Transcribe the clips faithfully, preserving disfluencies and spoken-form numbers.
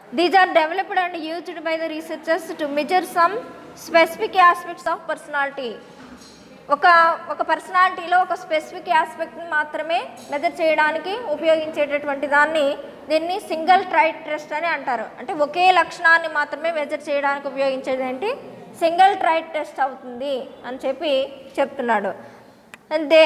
These are developed and used by the researchers to measure some specific aspects of personality. ఒక ఒక పర్సనాలిటీలో ఒక specific ఆస్పెక్ట్ని మాత్రమే measure చేయడానికి ఉపయోగించేటటువంటి దాన్ని దీన్ని సింగిల్ ట్రైట్ టెస్ట్ అని అంటారు. అంటే ఒకే లక్షణాన్ని మాత్రమే మెజర్ చేయడానికి ఉపయోగించేది ఏంటి, సింగిల్ ట్రైట్ టెస్ట్ అవుతుంది అని చెప్పి చెప్తున్నాడు. They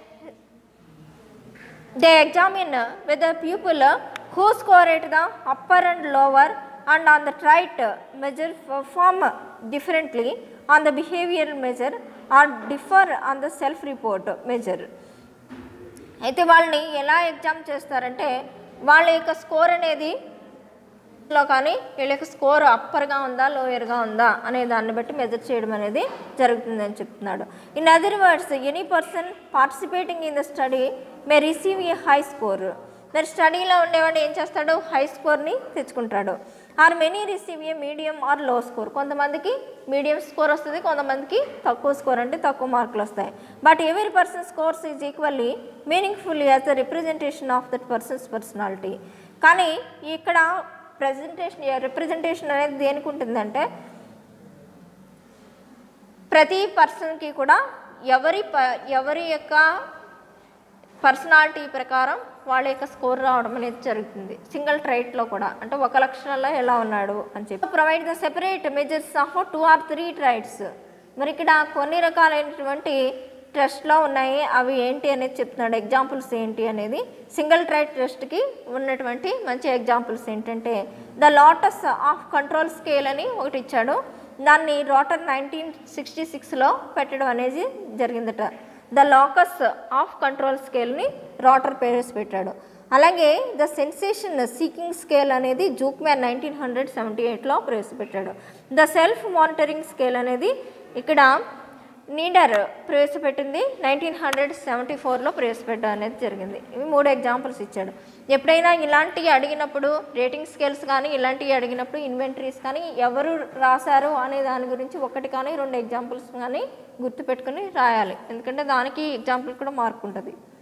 they examine with the people who score at the upper and lower and on the trait measure perform differently on the behavioral measure or differ on the self report measure. అయితే వాళ్ళని ఎలా exam చేస్తారంటే వాళ్ళ యొక్క score అనేది లో కానీ వీళ్ళ యొక్క స్కోర్ అప్పర్గా ఉందా లోయర్గా ఉందా అనే దాన్ని బట్టి మెజర్ చేయడం అనేది జరుగుతుందని చెప్తున్నాడు. In other words any person participating in the study may receive a high score. మరి స్టడీలో ఉండేవాడు ఏం చేస్తాడు, హై స్కోర్ని తెచ్చుకుంటాడు. Or many receive a medium or low score. కొంతమందికి మీడియం స్కోర్ వస్తుంది, కొంతమందికి తక్కువ స్కోర్ అంటే తక్కువ మార్కులు వస్తాయి. But every person scores is equally meaningful as the representation of that person's personality. కానీ ఇక్కడ ప్రజెంటేషన్ రిప్రజెంటేషన్ అనేది దేనికి ఉంటుందంటే ప్రతి పర్సన్కి కూడా ఎవరి ప ఎవరి యొక్క పర్సనాలిటీ ప్రకారం వాళ్ళ యొక్క స్కోర్ రావడం అనేది జరుగుతుంది. సింగిల్ ట్రైట్లో కూడా అంటే ఒక లక్షణంలో ఎలా ఉన్నాడు అని చెప్పి provide the separate measures of two or three traits. మరి ఇక్కడ కొన్ని రకాలైనటువంటి టెస్ట్లో ఉన్నాయి, అవి ఏంటి అనేది చెప్తున్నాడు. ఎగ్జాంపుల్స్ ఏంటి అనేది సింగిల్ ట్రైట్ టెస్ట్కి ఉన్నటువంటి మంచి ఎగ్జాంపుల్స్ ఏంటంటే the locus of control scale అని ఒకటి ఇచ్చాడు. దాన్ని రోటర్ నైన్టీన్ సిక్స్టీ సిక్స్లో పెట్టడం అనేది జరిగిందట. ద లాకస్ ఆఫ్ కంట్రోల్ స్కేల్ని రోటర్ ప్రవేశపెట్టాడు. అలాగే ద సెన్సేషన్ సీకింగ్ స్కేల్ అనేది జూక్మ్యాన్ నైన్టీన్ హండ్రెడ్ సెవెంటీ ఎయిట్లో ప్రవేశపెట్టాడు. ద సెల్ఫ్ మానిటరింగ్ స్కేల్ అనేది ఇక్కడ నీడర్ ప్రవేశపెట్టింది నైన్టీన్ హండ్రెడ్ సెవెంటీ ఫోర్లో ప్రవేశపెట్టడం అనేది జరిగింది. ఇవి మూడు ఎగ్జాంపుల్స్ ఇచ్చాడు. ఎప్పుడైనా ఇలాంటివి అడిగినప్పుడు రేటింగ్ స్కేల్స్ కానీ ఇలాంటివి అడిగినప్పుడు ఇన్వెంటరీస్ కానీ ఎవరు రాశారు అనే దాని గురించి ఒకటి కానీ రెండు ఎగ్జాంపుల్స్ కానీ గుర్తుపెట్టుకుని రాయాలి. ఎందుకంటే దానికి ఎగ్జాంపుల్ కూడా మార్క్ ఉంటుంది.